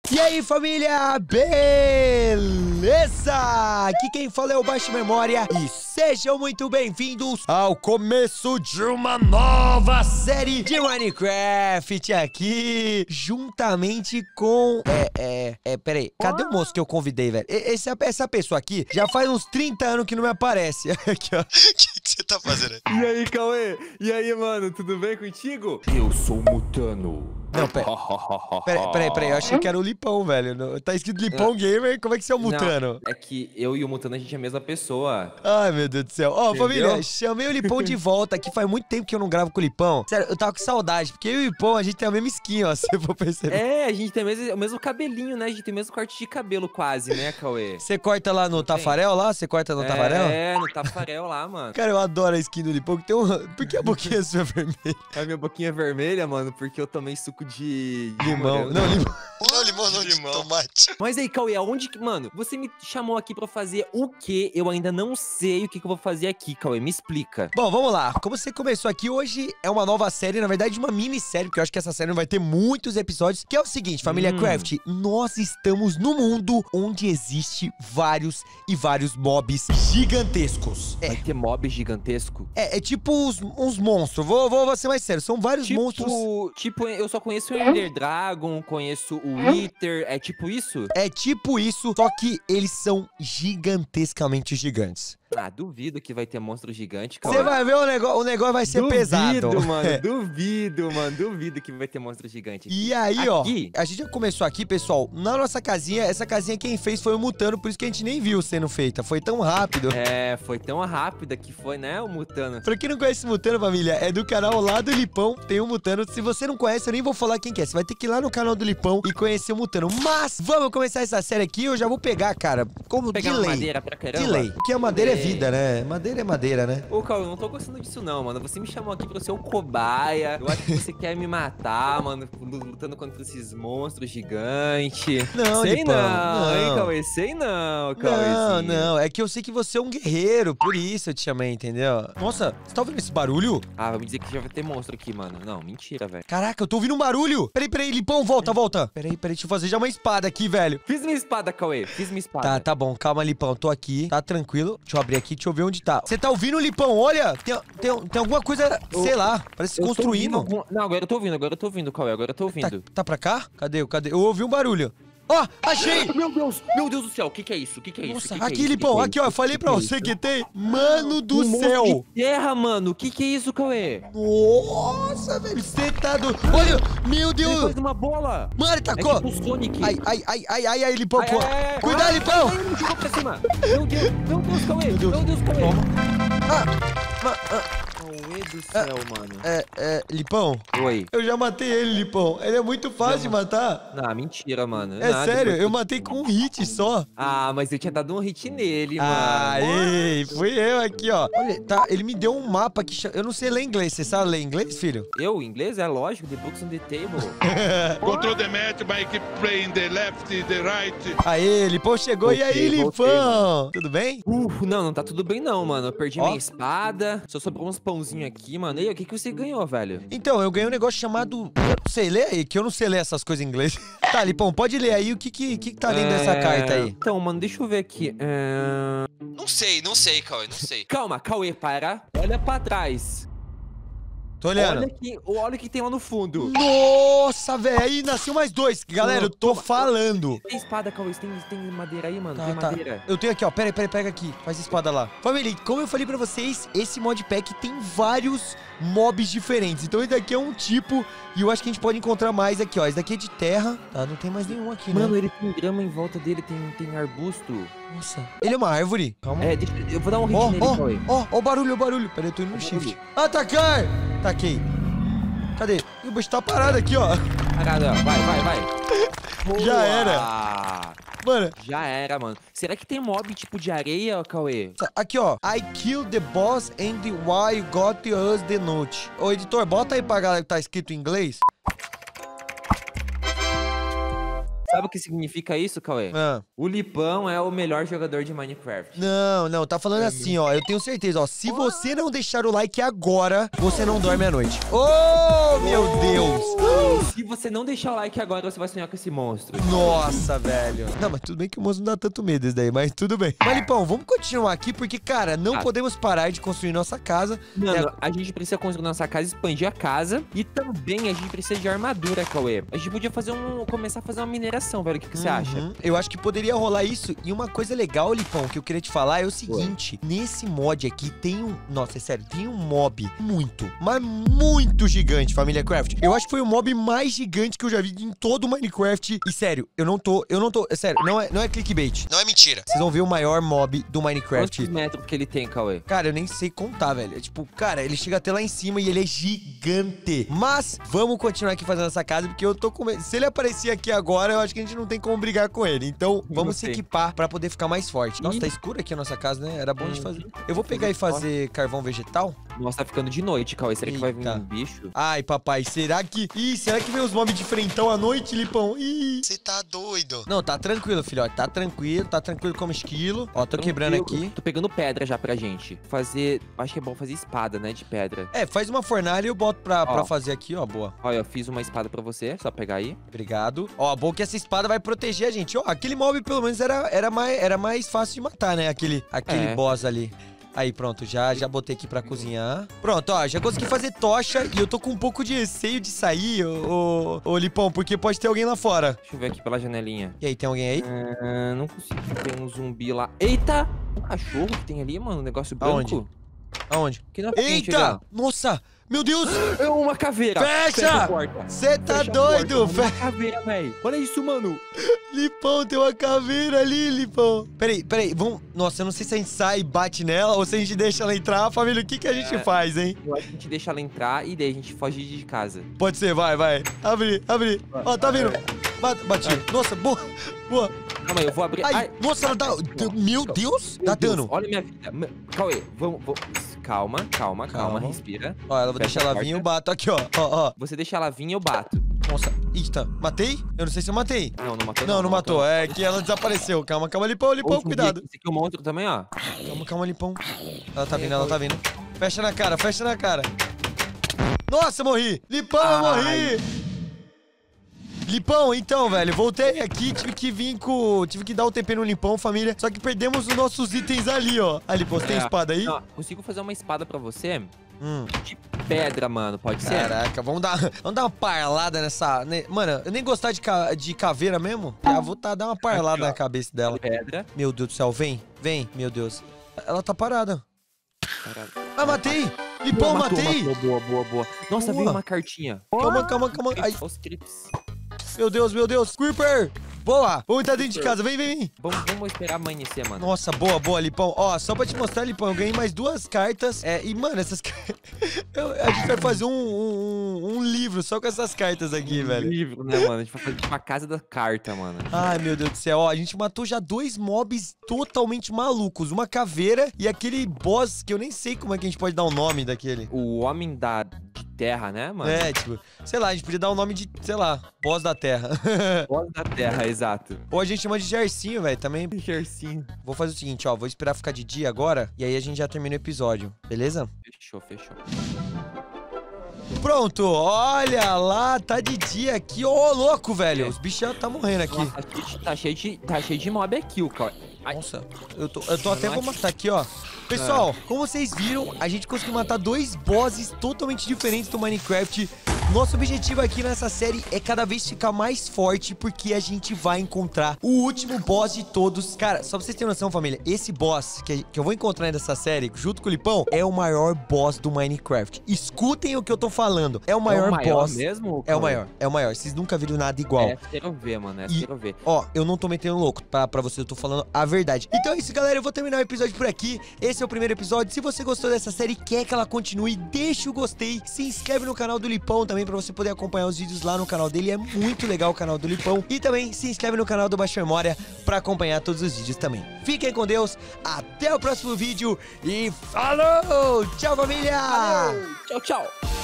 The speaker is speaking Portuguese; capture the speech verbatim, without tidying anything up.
E aí, família, beleza? Aqui quem fala é o Baixo Memória e sejam muito bem-vindos ao começo de uma nova série de Minecraft aqui, juntamente com... É, é, é, peraí, cadê o moço que eu convidei, velho? Esse, essa pessoa aqui já faz uns trinta anos que não me aparece. Aqui, ó. O que, que você tá fazendo aí? E aí, Cauê? E aí, mano, tudo bem contigo? Eu sou o Mutano. Não, pera. Peraí, peraí, peraí, eu achei que era o Lipão, velho. No- Tá escrito Lipão Gamer, como é que você é o Mutano? Não, é que eu e o Mutano, a gente é a mesma pessoa. Ai, meu Deus do céu. Ó, Entendeu? família, chamei o Lipão de volta, que faz muito tempo que eu não gravo com o Lipão. Sério, eu tava com saudade, porque eu e o Lipão, a gente tem a mesma skin, ó, se eu for perceber. É, a gente tem o mesmo, o mesmo cabelinho, né? A gente tem o mesmo corte de cabelo quase, né, Cauê? Você corta lá no Tafarel, lá? Você corta no Tafarel? É, no Tafarel lá, mano. Cara, eu adoro a skin do Lipão, que tem um... Por que a boquinha sua é vermelha? A minha boquinha vermelha, mano, porque eu tomei suco de... de Limão. morango. Não, limão. Não, limão não, de Limão. tomate. Mas aí, Cauê, aonde que... Mano, você me chamou aqui pra fazer o quê? Eu ainda não sei o que, que eu vou fazer aqui, Cauê. Me explica. Bom, vamos lá. Como você começou aqui, hoje é uma nova série, na verdade uma minissérie, porque eu acho que essa série não vai ter muitos episódios, que é o seguinte, família Hum. Craft, nós estamos no mundo onde existe vários e vários mobs gigantescos. É, Vai ter mob gigantesco? é, é tipo uns, uns monstros, vou, vou, vou ser mais sério, são vários Tipo, monstros. tipo, eu só conheço o Ender Dragon, conheço o Wither, é tipo isso? É tipo isso, só que eles são gigantescamente gigantes. Ah, duvido que vai ter monstro gigante, Você Cauê. vai ver, o negócio, o negócio vai ser duvido, pesado. mano, É. duvido, mano, duvido que vai ter monstro gigante. E aí, ó, Aqui? a gente já começou aqui, pessoal, na nossa casinha, essa casinha quem fez foi o Mutano, por isso que a gente nem viu sendo feita, foi tão rápido. É, foi tão rápida que foi, né, o Mutano. Pra quem não conhece o Mutano, família, é do canal lá do Lipão, tem o Mutano. Se você não conhece, eu nem vou falar quem que é, você vai ter que ir lá no canal do Lipão e conhecer o Mutano. Mas, vamos começar essa série aqui, eu já vou pegar, cara, como Pegar de uma lei. madeira pra caramba. De lei, porque a madeira é Lei. vida, né? Madeira é madeira, né? Ô, Cauê, eu não tô gostando disso não, mano. Você me chamou aqui pra ser o cobaia. Eu acho que você quer me matar, mano, lutando contra esses monstros gigantes. Não, sei Lipão, não, hein, não. Cauê? Sei não, Não, Cauêzinho. não, é que eu sei que você é um guerreiro, por isso eu te chamei, entendeu? Nossa, você tá ouvindo esse barulho? Ah, vai me dizer que já vai ter monstro aqui, mano. Não, mentira, velho. Caraca, eu tô ouvindo um barulho. Peraí, peraí, Lipão, volta, volta. Peraí, peraí, deixa eu fazer já uma espada aqui, velho. Fiz minha espada, Cauê. Fiz minha espada. Tá, tá bom, calma, Lipão, tô aqui, tá tranquilo. Deixa eu abrir aqui, deixa eu ver onde tá. Você tá ouvindo, Lipão? Olha, tem, tem, tem alguma coisa, Eu- sei lá, parece Eu tô construindo. ouvindo algum- Não, agora eu tô ouvindo, agora eu tô ouvindo, Cauê. Agora eu tô Tá, ouvindo. tá pra cá? Cadê? Cadê? Eu ouvi um barulho. Ó, achei! Meu Deus, meu Deus do céu, o que que é isso? O que que é isso? Nossa, Que que é aqui, isso? Lipão, Que que é aqui, ó, isso? eu falei Que pra que é você isso? que tem. Mano do Um monstro céu! de terra, mano. O que que é isso, Cauê? Nossa, velho, você tá do... Olha, meu Ele Deus! faz uma bola. Mano, ele É tacou! tipo o Sonic. Ai, ai, ai, ai, ai, ai, Lipão, Ai, pô. ai, ai, ai. Cuidado, Ai, Lipão! ai, Ele jogou pra cima. Meu Deus, meu Deus, Cauê. Meu Meu Deus. Deus, Cauê. Ah, ma- ah, Cauê do céu, mano. é, é, Lipão, Oi. eu já matei ele, Lipão. Ele é muito fácil de matar. Não, mentira, mano. É Nada, sério, depois eu que- matei com um hit só. Ah, mas eu tinha dado um hit nele, mano. Aê, fui eu aqui, ó. Olha, tá, ele me deu um mapa que chama... Eu não sei ler inglês, você sabe ler inglês, filho? Eu, inglês, é lógico. The books on the table. Control the match by keep playing the left, the right. Aê, Lipão chegou. E aí, Voltei, voltei, Lipão? Tudo bem? Uh, não, não tá tudo bem não, mano. Eu perdi Ó. minha espada. Só sobrou uns pãozinhos aqui, mano. E aí, o que que você ganhou, velho? Então, eu ganhei um negócio chamado... Eu não sei, lê aí, que eu não sei ler essas coisas em inglês. Tá, Lipão, pode ler aí o que que, que, que tá dentro dessa É, carta aí. Então, mano, deixa eu ver aqui. É... Não sei, não sei, Cauê, não sei. Calma, Cauê, para. Olha pra trás. Tô olhando. Olha, que, olha o que tem lá no fundo. Nossa, velho, aí nasceu mais dois. Galera, eu tô Toma, falando. Tem espada, Cauê? Tem, tem madeira aí, mano? Tá, tem tá. madeira. Eu tenho aqui, ó. Pera aí, pera aí, pega aqui. Faz a espada lá. Família, como eu falei pra vocês, esse modpack tem vários mobs diferentes. Então esse daqui é um tipo e eu acho que a gente pode encontrar mais aqui, ó. Esse daqui é de terra. Tá, não tem mais nenhum aqui, Mano, né? ele tem grama em volta dele, tem, tem arbusto. Nossa. Ele é uma árvore. Calma. É, deixa, eu vou dar um hit Ó, nele, ó, Cauê. ó, ó o barulho, o barulho. Pera aí, eu tô indo no Ó o shift. barulho. Atacar! Taquei. Cadê? Ih, o bicho tá parado aqui, ó. Parado, ó. Vai, vai, vai. Já Boa! era. Mano, Já era, mano. Será que tem mob tipo de areia, Cauê? tá, aqui, ó. I killed the boss and why you got us the note. Ô, editor, bota aí pra galera que tá escrito em inglês. Sabe o que significa isso, Cauê? Ah. O Lipão é o melhor jogador de Minecraft. Não, não, tá falando assim, ó. Eu tenho certeza, ó. Se você não deixar o like agora, você não dorme à noite. Oh, meu Deus! Se você não deixar o like agora, você vai sonhar com esse monstro. Nossa, velho. Não, mas tudo bem que o moço não dá tanto medo isso daí, mas tudo bem. Mas, Lipão, vamos continuar aqui, porque, cara, não Ah. podemos parar de construir nossa casa. Mano, É- a gente precisa construir nossa casa, expandir a casa. E também a gente precisa de armadura, Cauê. A gente podia fazer um. Começar a fazer uma mineração, velho. O que, que você acha? Uhum. Eu acho que poderia rolar isso. E uma coisa legal, Lipão, que eu queria te falar é o seguinte. Nesse mod aqui tem um... Nossa, é sério, tem um mob muito, mas muito gigante, família Craft. Eu acho que foi o mob mais gigante que eu já vi em todo o Minecraft. E sério, eu não tô... Eu não tô... É sério, não é, não é clickbait. Não é mentira. Vocês vão ver o maior mob do Minecraft. Quantos metros que ele tem, Cauê? Cara, eu nem sei contar, velho. É tipo, cara, ele chega até lá em cima e ele é gigante. Mas vamos continuar aqui fazendo essa casa, porque eu tô com medo. Se ele aparecer aqui agora, eu acho que a gente não tem como brigar com ele. Então, vamos se sei. equipar pra poder ficar mais forte. Nossa, Ih. tá escuro aqui a nossa casa, né? Era bom de Uhum. fazer. Eu vou pegar e fazer carvão vegetal. Nossa, tá ficando de noite, Cauê. Será que vai vir Eita. um bicho? Ai, papai, será que... Ih, será que vem os mobs de frentão à noite, Lipão? Ih... Você tá doido. Não, tá tranquilo, filhote. Tá tranquilo, tá tranquilo como esquilo. Ó, tô quebrando Tranquilo. aqui. Tô pegando pedra já pra gente. Fazer... Acho que é bom fazer espada, né? De pedra. É, faz uma fornalha e eu boto pra, pra Ó. fazer aqui, ó. Boa. Olha, eu fiz uma espada pra você. Só pegar aí. Obrigado. Ó, bom que essa espada vai proteger a gente. Ó, aquele mob pelo menos era, era, mais, era mais fácil de matar, né? Aquele, aquele É. boss ali. Aí, pronto, já, já botei aqui pra cozinhar. Pronto, ó, já consegui fazer tocha e eu tô com um pouco de receio de sair, ô, ô, ô Lipão, porque pode ter alguém lá fora. Deixa eu ver aqui pela janelinha. E aí, tem alguém aí? Ah, não consigo. Tem um zumbi lá. Eita! Um cachorro que tem ali, mano. Um negócio branco. Aonde? Aonde? Que na frente, Eita! olha. Nossa! Meu Deus! É uma caveira. Fecha! a porta. Você tá Fecha a doido? porta, mano. Fe- Uma caveira, velho. Olha isso, mano. Lipão, tem uma caveira ali, Lipão. Peraí, peraí, vamos... Nossa, eu não sei se a gente sai e bate nela ou se a gente deixa ela entrar. Família, o que, que a gente É. faz, hein? Eu acho que a gente deixa ela entrar e daí a gente foge de casa. Pode ser, vai, vai. Abre, abre. Ó, tá vindo. Bate, bati. Nossa, boa, boa. Calma aí, eu vou abrir. Ai, Ai, nossa, ela dá... Meu Deus, meu dá Deus, dano. Olha minha vida. Me- Cauê, vamos, vamos. Calma, calma, calma, Calma. respira. Ó, ela vai Fecha deixar a ela vir e eu porta. bato aqui, ó. Ó, ó. Você deixa ela vir, eu bato. Nossa, eita, matei? Eu não sei se eu matei. Não, não matou. Não, não matou. É que ela desapareceu. Calma, calma, Lipão, Lipão, Outro cuidado. dia, Esse aqui é um monstro também, ó. Calma, calma, Lipão. Ela tá vindo, ela tá vindo. Fecha na cara, fecha na cara. Nossa, morri. Lipão, eu Ai. morri. Lipão, então, velho, voltei aqui, tive que vir com... Tive que dar o T P no Lipão, família. Só que perdemos os nossos itens ali, ó. Ali, Lipão, você tem É. espada aí? Não, consigo fazer uma espada pra você Hum, de pedra, mano. Pode ser? caraca, vamos dar, vamos dar uma parlada nessa... né? Mano, eu nem gostar de, ca- de caveira mesmo. Já vou tá, dar uma parlada Aqui, ó. na cabeça dela. Pedra. Meu Deus do céu, vem, vem, meu Deus. Ela tá parada. Caralho. Ah, matei! Lipão, Boa, matou, matei! matou, boa, boa, boa. Nossa, Boa. veio uma cartinha. Calma, calma, calma. Ai, Os crips. meu Deus, meu Deus. Creeper! Boa! Vamos entrar dentro de casa. Vem, vem, vem. Vamos, vamos esperar amanhecer, mano. Nossa, boa, boa, Lipão. Ó, só pra te mostrar, Lipão, eu ganhei mais duas cartas. É, e, mano, essas cartas... A gente vai fazer um, um, um livro só com essas cartas aqui, velho. Livro, né, mano? A gente vai fazer tipo a casa da carta, mano. Ai, meu Deus do céu. Ó, a gente matou já dois mobs totalmente malucos. Uma caveira e aquele boss que eu nem sei como é que a gente pode dar o nome daquele. O homem da de terra, né, mano? É, tipo, sei lá, a gente podia dar o nome de, sei lá, boss da terra. Voz da terra, exato. Ou a gente chama de Gersinho, velho, também. Gersinho. Vou fazer o seguinte, ó, vou esperar ficar de dia agora e aí a gente já termina o episódio, beleza? Fechou, fechou. Pronto, olha lá, tá de dia aqui. Ô, louco, velho, os bichos já tá morrendo aqui. Nossa, tá cheio de, tá cheio de mob aqui, o cara. Ai. Nossa, eu tô, eu tô até vou matar aqui, ó. Pessoal, como vocês viram, a gente conseguiu matar dois bosses totalmente diferentes do Minecraft. Nosso objetivo aqui nessa série é cada vez ficar mais forte, porque a gente vai encontrar o último boss de todos. Cara, só pra vocês terem noção, família, esse boss que, que eu vou encontrar nessa série, junto com o Lipão, é o maior boss do Minecraft. Escutem o que eu tô falando. É o maior, é o maior boss. mesmo? É o maior, é o maior. Vocês nunca viram nada igual. É, quero ver, mano. É, E- quero ver. Ó, eu não tô metendo louco pra, pra você, eu tô falando a verdade. Então é isso, galera, eu vou terminar o episódio por aqui. Esse é o primeiro episódio. Se você gostou dessa série e quer que ela continue, deixa o gostei. Se inscreve no canal do Lipão também pra você poder acompanhar os vídeos lá no canal dele. É muito legal o canal do Lipão. E também se inscreve no canal do Baixa Memória pra acompanhar todos os vídeos também. Fiquem com Deus, até o próximo vídeo e falou! Tchau, família! Tchau, tchau.